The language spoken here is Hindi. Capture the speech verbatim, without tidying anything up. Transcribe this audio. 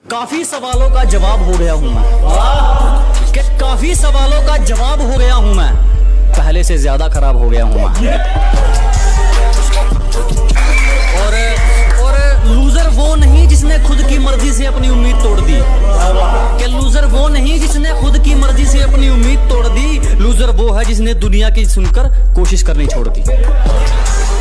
काफी सवालों का जवाब हो गया हूं मैं, कि काफी सवालों का जवाब हो गया हूं मैं, पहले से ज्यादा खराब हो गया हूं मैं। और और लूजर वो नहीं जिसने खुद की मर्जी से अपनी उम्मीद तोड़ दी, कि लूजर वो नहीं जिसने खुद की मर्जी से अपनी उम्मीद तोड़ दी, लूजर वो है जिसने दुनिया की सुनकर कोशिश करनी छोड़ दी।